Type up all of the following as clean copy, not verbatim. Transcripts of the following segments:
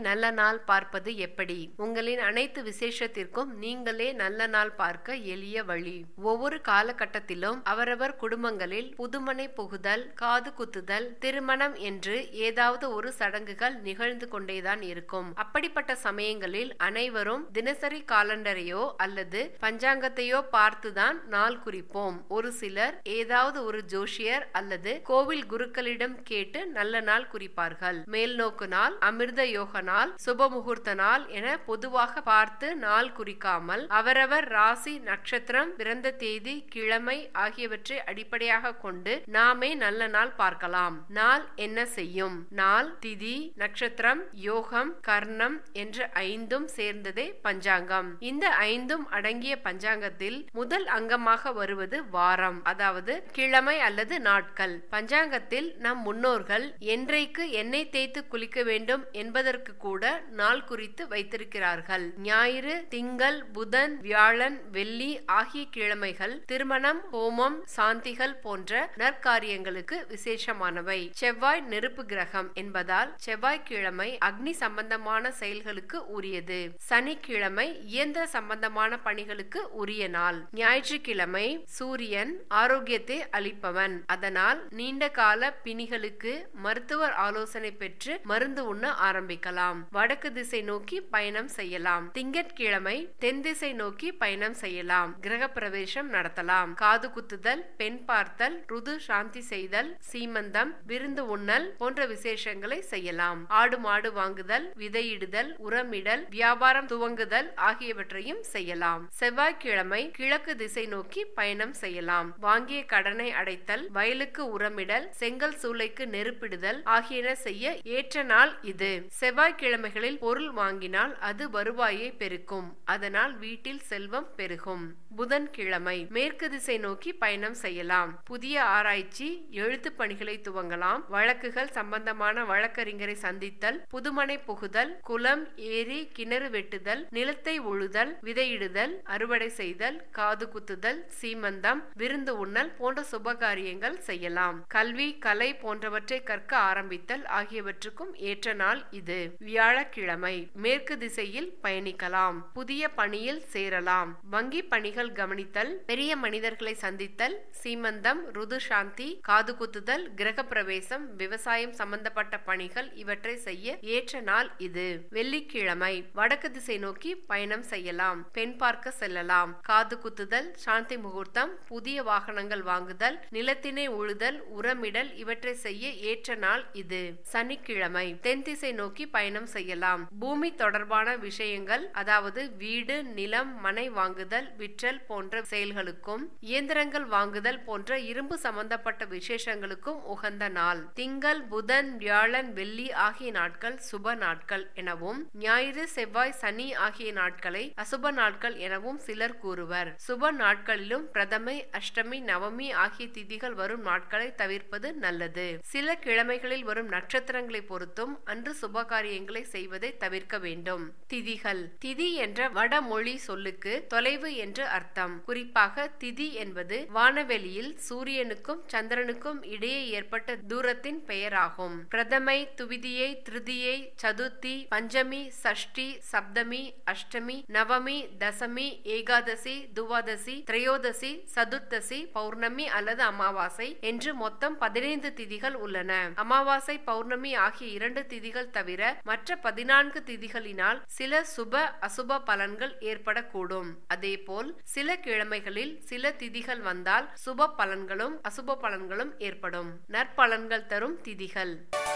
நல்ல நாள் பார்ப்பது எப்படி? உங்களின் அனைத்து விசேஷத்திற்கும் நீங்களே நல்ல நாள் பார்க்க எளிய வழி. ஒவ்வொரு காலகட்டத்திலும் அவரவர் குடும்பங்களில் புதுமனை புகுதல், காது குத்துதல், திருமணம் என்று ஏதாவது ஒரு சடங்குகள் நிகழ்ந்து கொண்டேதான் இருக்கும். அப்படிப்பட்ட சமயங்களில் அனைவரும் தினசரி காலண்டரையோ அல்லது பஞ்சாங்கத்தையோ பார்த்துதான் நாள் குறிப்போம். ஒரு சிலர் ஏதாவது ஒரு ஜோஷியர் அல்லது கோவில் குருக்களிடம் கேட்டு நல்ல நாள் குறிப்பார்கள். மேல்நோக்கு நாள், அமிர்த யோக நாள், சுப முகூர்த்த நாள் என பொதுவாக பார்த்து நாள் குறிக்காமல் அவரவர் ராசி, நட்சத்திரம், பிறந்த தேதி, கிழமை ஆகியவற்றை அடிப்படையாக கொண்டு நாமே நல்ல நாள் பார்க்கலாம். நாள் என்ன செய்யும்? நாள், திதி, நட்சத்திரம், யோகம், கர்ணம் என்ற 5ம் சேர்ந்ததே பஞ்சாங்கம். இந்த 5ம் அடங்கிய பஞ்சாங்கத்தில் முதல் அங்கமாக வருவது வாரம், அதாவது கிழமை அல்லது நாட்கள். பஞ்சாங்கத்தில் நம் முன்னோர்கள் என்றைக்கு எண்ணெய் தேய்த்து குளிக்க வேண்டும் என்பதற்கு கூட நாள் குறித்து வைத்திருக்கிறார்கள். ஞாயிறு, திங்கள், புதன், வியாழன், வெள்ளி ஆகிய கிழமைகள் திருமணம், ஹோமம், சாந்திகள் போன்ற நற்காரியங்களுக்கு விசேஷமானவை. செவ்வாய் நெருப்பு கிரகம் என்பதால் செவ்வாய்க்கிழமை அக்னி சம்பந்தமான செயல்களுக்கு உரியது. சனிக்கிழமை இயந்திர சம்பந்தமான பணிகளுக்கு உரிய நாள். ஞாயிற்றுக்கிழமை சூரியன் ஆரோக்கியத்தை அளிப்பவன். அதனால் நீண்ட கால பிணிகளுக்கு மருத்துவர் ஆலோசனை பெற்று மருந்து உண்ண ஆரம்பிக்கலாம். வடக்கு திசை நோக்கி பயணம் செய்யலாம். திங்கட்கிழமை தென் திசை நோக்கி பயணம் செய்யலாம். கிரக பிரவேசம் நடத்தலாம். காது குத்துதல், பெண் பார்த்தல், ருது சாந்தி செய்தல், சீமந்தம், விருந்து உண்ணல் போன்ற விசேஷங்களை செய்யலாம். ஆடு மாடு வாங்குதல், விதையிடுதல், உரமிடல், வியாபாரம் துவங்குதல் ஆகியவற்றையும் செய்யலாம். செவ்வாய்க்கிழமை கிழக்கு திசை நோக்கி பயணம் செய்யலாம். வாங்கிய கடனை அடைத்தல், வயலுக்கு உரமிடல், செங்கல் சூளைக்கு நெருப்பிடுதல் ஆகியன செய்ய ஏற்ற நாள் இது. செவ்வாய்க்கிழமைகளில் பொருள் வாங்கினால் அது வருவாயை பெருக்கும். அதனால் வீட்டில் செல்வம் பெருகும். புதன்கிழமை மேற்கு திசை நோக்கி பயணம் செய்யலாம். புதிய ஆராய்ச்சி, எழுத்து பணிகளை துவங்கலாம். வழக்குகள் சம்பந்தமான வழக்கறிஞரை சந்தித்தல், புதுமனை புகுதல், குளம், ஏரி, கிணறு வெட்டுதல், நிலத்தை உழுதல், விதையிடுதல், அறுவடை செய்தல், காது குத்துதல், சீமந்தம், விருந்து உண்ணல் போன்ற சுபகாரியங்கள் செய்யலாம். கல்வி, கலை போன்றவற்றை கற்க ஆரம்பித்தல் ஆகியவற்றுக்கும் ஏற்ற நாள் இது. வியாழக்கிழமை மேற்கு திசையில் பயணிக்கலாம். புதிய பணியில் சேரலாம். வங்கி பணிகள் கவனித்தல், பெரிய மனிதர்களை சந்தித்தல், சீமந்தம், ருது சாந்தி, காது குத்துதல், கிரக பிரவேசம், விவசாயம் சம்பந்தப்பட்ட பணிகள் இவற்றை செய்ய ஏற்ற நாள் இது. வெள்ளிக்கிழமை வடக்கு திசை நோக்கி பயணம் செய்யலாம். பெண் பார்க்க செல்லலாம். காது குத்துதல், சாந்தி முகூர்த்தம், புதிய வாகனங்கள் வாங்குதல், நிலத்தினை உழுதல், உரமிடல் இவற்றை செய்ய ஏற்ற நாள் இது. சனிக்கிழமை தென் திசை நோக்கி பயணம் செய்யலாம். பூமி தொடர்பான விஷயங்கள், அதாவது வீடு, நிலம், மனை வாங்குதல், விற்றல் போன்ற செயல்களுக்கும், இயந்திரங்கள் வாங்குதல் போன்ற இரும்பு சம்பந்தப்பட்ட விசேஷங்களுக்கும் உகந்த நாள். திங்கள், புதன், வியாழன், வெள்ளி ஆகிய நாட்கள் சுப நாட்கள் எனவும், ஞாயிறு, செவ்வாய், சனி ஆகிய நாட்களை அசுப நாட்கள் எனவும் சிலர் கூறுவர். சுப நாட்களிலும் பிரதமை, அஷ்டமி, நவமி ஆகிய திதிகள் வரும் நாட்களை தவிர்ப்பது நல்லது. சில கிழமைகளில் வரும் நட்சத்திரங்களை பொறுத்தும் அன்று சுபகாரியங்களை செய்வதை தவிர்க்க வேண்டும். திதிகள். திதி என்ற வடமொழி சொல்லுக்கு தொலைவு என்று அர்த்தம். குறிப்பாக திதி என்பது வானவெளியில் சூரியனுக்கும் சந்திரனுக்கும் இடையே ஏற்பட்ட தூரத்தின் பெயராகும். பிரதமை, துவிதியை, திருதியை, சதுர்த்தி, பஞ்சமி, சஷ்டி, சப்தமி, அஷ்டமி, நவமி, தசமி, ஏகாதசி, துவாதசி, திரையோதசி, சதுர்த்தசி, பௌர்ணமி அல்லது அமாவாசை என்று மொத்தம் 15 திதிகள் உள்ளன. அமாவாசை, பௌர்ணமி ஆகிய 2 திதிகள் தவிர மற்ற 14 திதிகளினால் சில சுப அசுப பலன்கள் ஏற்படக்கூடும். அதேபோல் சில கிழமைகளில் சில திதிகள் வந்தால் சுப பலன்களும் அசுப பலன்களும் ஏற்படும். நற்பலன்கள் தரும் திதிகள்.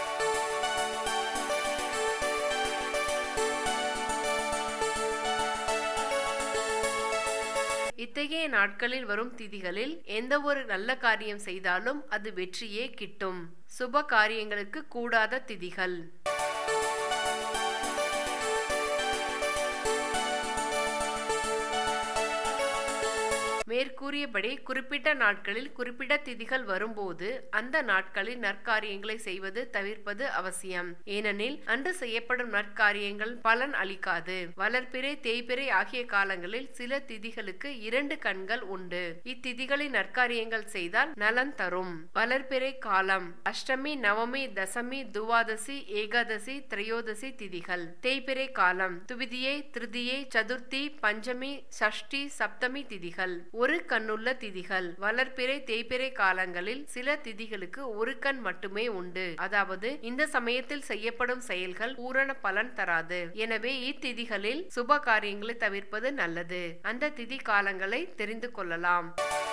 இத்தகைய நாட்களில் வரும் திதிகளில் எந்த ஒரு நல்ல காரியம் செய்தாலும் அது வெற்றியே கிட்டும். சுப காரியங்களுக்கு கூடாத திதிகள். மேற்கூறியபடி குறிப்பிட்ட நாட்களில் குறிப்பிட்ட திதிகள் வரும்போது அந்த நாட்களில் நற்காரியங்களை செய்வது தவிர்ப்பது அவசியம். ஏனெனில் அன்று செய்யப்படும் நற்காரியங்கள் பலன் அளிக்காது. வளர்பிறை தேய்பிறை ஆகிய காலங்களில் சில திதிகளுக்கு 2 கண்கள் உண்டு. இத்திதிகளில் நற்காரியங்கள் செய்தால் நலன் தரும். வளர்பிறை காலம் அஷ்டமி, நவமி, தசமி, துவாதசி, ஏகாதசி, திரையோதசி திதிகள். தேய்பிறை காலம் துவிதியை, திருதியை, சதுர்த்தி, பஞ்சமி, சஷ்டி, சப்தமி திதிகள். ஒரு கண்ணுள்ள திதிகள். வளர்பிறை தேய்பிறை காலங்களில் சில திதிகளுக்கு ஒரு கண் மட்டுமே உண்டு. அதாவது இந்த சமயத்தில் செய்யப்படும் செயல்கள் பூரண பலன் தராது. எனவே இத்திதிகளில் சுப காரியங்களை தவிர்ப்பது நல்லது. அந்த திதி காலங்களை தெரிந்து கொள்ளலாம்.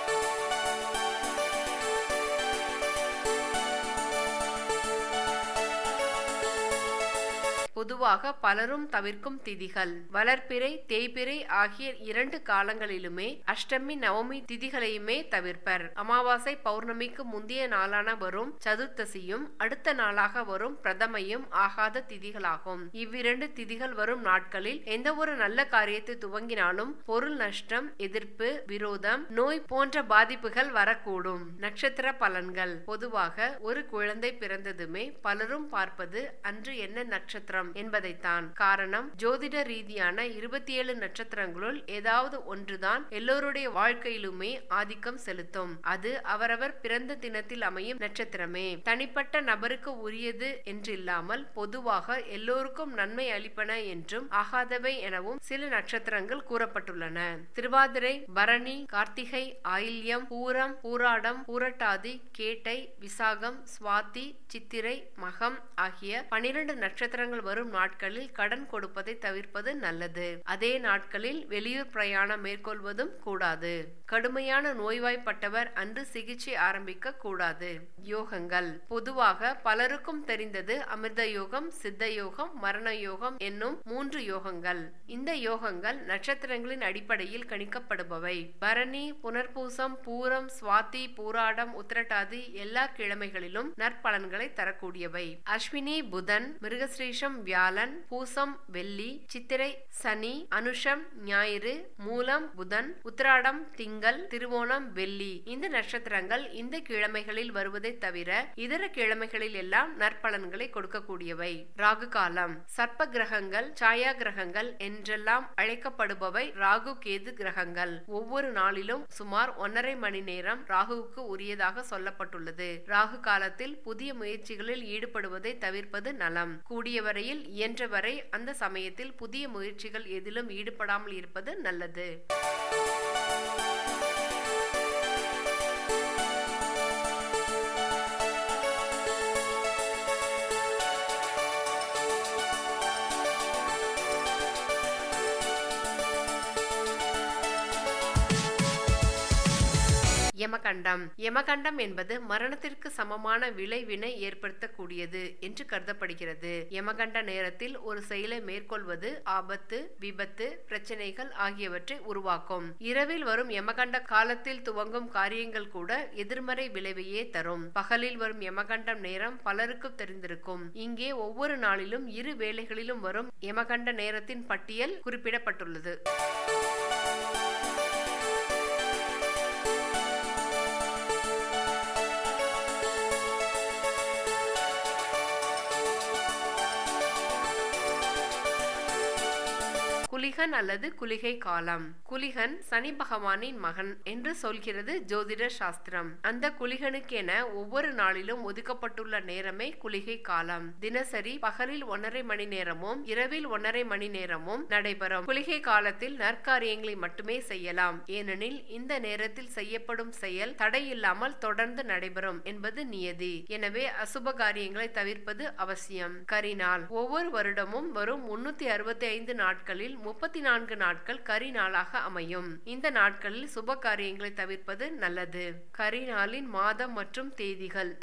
பொதுவாக பலரும் தவிர்க்கும் திதிகள். வளர்பிறை தேய்பிறை ஆகிய 2 காலங்களிலுமே அஷ்டமி, நவமி திதிகளையுமே தவிர்ப்பர். அமாவாசை பௌர்ணமிக்கு முந்தைய நாளான வரும் சதுர்த்தசியும் அடுத்த நாளாக வரும் பிரதமையும் ஆகாத திதிகளாகும். இவ்விரண்டு திதிகள் வரும் நாட்களில் எந்த ஒரு நல்ல காரியத்தை துவங்கினாலும் பொருள் நஷ்டம், எதிர்ப்பு, விரோதம், நோய் போன்ற பாதிப்புகள் வரக்கூடும். நட்சத்திர பலன்கள். பொதுவாக ஒரு குழந்தை பிறந்ததுமே பலரும் பார்ப்பது அன்று என்ன நட்சத்திரம் என்பதைத்தான். காரணம், ஜோதிட ரீதியான 27 நட்சத்திரங்களுள் ஏதாவது ஒன்றுதான் எல்லோருடைய வாழ்க்கையிலுமே ஆதிக்கம் செலுத்தும். அது அவரவர் பிறந்த தினத்தில் அமையும் நட்சத்திரமே. தனிப்பட்ட நபருக்கு உரியது என்றில்லாமல் பொதுவாக எல்லோருக்கும் நன்மை அளிப்பன என்றும் ஆகாதவை எனவும் சில நட்சத்திரங்கள் கூறப்பட்டுள்ளன. திருவாதிரை, பரணி, கார்த்திகை, ஆயில்யம், பூரம், பூராடம், பூரட்டாதி, கேட்டை, விசாகம், சுவாதி, சித்திரை, மகம் ஆகிய 12 நட்சத்திரங்கள் வரும் நாட்களில் கடன் கொடுப்பதை தவிர்ப்பது நல்லது. அதே நாட்களில் வெளியூர் பிரயாணம் மேற்கொள்வதும் கூடாது. கடுமையான நோய்வாய்ப்பட்டவர் அன்று சிகிச்சை ஆரம்பிக்க கூடாது. யோகங்கள். பொதுவாக பலருக்கும் தெரிந்தது அமிர்த யோகம், சித்த யோகம், மரண யோகம் என்னும் 3 யோகங்கள். இந்த யோகங்கள் நட்சத்திரங்களின் அடிப்படையில் கணிக்கப்படுபவை. பரணி, புனர்பூசம், பூரம், சுவாதி, பூராடம், உத்திரட்டாதி எல்லா கிழமைகளிலும் நற்பலன்களை தரக்கூடியவை. அஸ்வினி புதன், மிருகஸ்ரீஷம் வியாழன், பூசம் வெள்ளி, சித்திரை சனி, அனுஷம் ஞாயிறு, மூலம் புதன், உத்திராடம் திங்கள், திருவோணம் வெள்ளி. இந்த நட்சத்திரங்கள் இந்த கிழமைகளில் வருவதை தவிர இதர கிழமைகளில் எல்லாம் நற்பலன்களை கொடுக்கக்கூடியவை. ராகு காலம். சர்ப்ப கிரகங்கள், சாயா கிரகங்கள் என்றெல்லாம் அழைக்கப்படுபவை ராகு கேது கிரகங்கள். ஒவ்வொரு நாளிலும் சுமார் 1.5 மணி நேரம் ராகுவுக்கு உரியதாக சொல்லப்பட்டுள்ளது. ராகு காலத்தில் புதிய முயற்சிகளில் ஈடுபடுவதை தவிர்ப்பது நலம். கூடிய வரையில் இயன்றவரை அந்த சமயத்தில் புதிய முயற்சிகள் எதிலும் ஈடுபடாமல் இருப்பது நல்லது. யமகண்டம். யமகண்டம் என்பது மரணத்திற்கு சமமான விளைவினை ஏற்படுத்தக்கூடியது என்று கருதப்படுகிறது. யமகண்ட நேரத்தில் ஒரு செயலை மேற்கொள்வது ஆபத்து, விபத்து, பிரச்சனைகள் ஆகியவற்றை உருவாக்கும். இரவில் வரும் யமகண்ட காலத்தில் துவங்கும் காரியங்கள் கூட எதிர்மறை விளைவையே தரும். பகலில் வரும் யமகண்டம் நேரம் பலருக்கு தெரிந்திருக்கும். இங்கே ஒவ்வொரு நாளிலும் 2 வேளைகளிலும் வரும் யமகண்ட நேரத்தின் பட்டியல் குறிப்பிடப்பட்டுள்ளது. குலிகன் அல்லது குலிகை காலம். குலிகன் சனி பகவானின் மகன் என்று சொல்கிறது ஜோதிட சாஸ்திரம். அந்த குலிகனுக்கென ஒவ்வொரு நாளிலும் ஒதுக்கப்பட்டுள்ள நேரமே குலிகை காலம். தினசரி பகலில் 1.5 மணி நேரமும் இரவில் 1.5 மணி நேரமும் நடைபெறும். குலிகை காலத்தில் நற்காரியங்களை மட்டுமே செய்யலாம். ஏனெனில் இந்த நேரத்தில் செய்யப்படும் செயல் தடையில்லாமல் தொடர்ந்து நடைபெறும் என்பது நியதி. எனவே அசுப காரியங்களை தவிர்ப்பது அவசியம். கரிநாள். ஒவ்வொரு வருடமும் வரும் 365 நாட்களில் 34 நாட்கள் கரி நாளாக அமையும். இந்த நாட்களில் சுப காரியங்களை தவிர்ப்பது நல்லது. கரி நாளின் மாதம் மற்றும் தேதிகள்.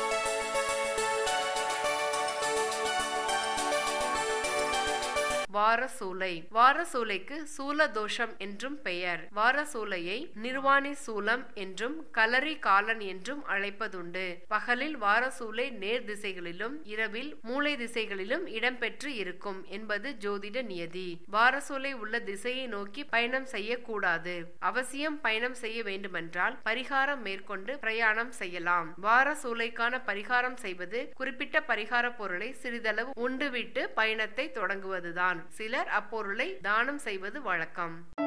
வார வாரசூலை. வாரசூலைக்கு சூல தோஷம் என்றும் பெயர். வாரசூலையை நிர்வாணி சூலம் என்றும் கலரி காலன் என்றும் அழைப்பதுண்டு. பகலில் வாரசூலை நேர் திசைகளிலும் இரவில் மூலை திசைகளிலும் இடம்பெற்று இருக்கும் என்பது ஜோதிட நியதி. வாரசூலை உள்ள திசையை நோக்கி பயணம் செய்யக்கூடாது. அவசியம் பயணம் செய்ய வேண்டுமென்றால் பரிகாரம் மேற்கொண்டு பிரயாணம் செய்யலாம். வாரசூலைக்கான பரிகாரம் செய்வது குறிப்பிட்ட பரிகார பொருளை சிறிதளவு உண்டுவிட்டு பயணத்தை தொடங்குவதுதான். சிலர் அப்பொருளை தானம் செய்வது வழக்கம்.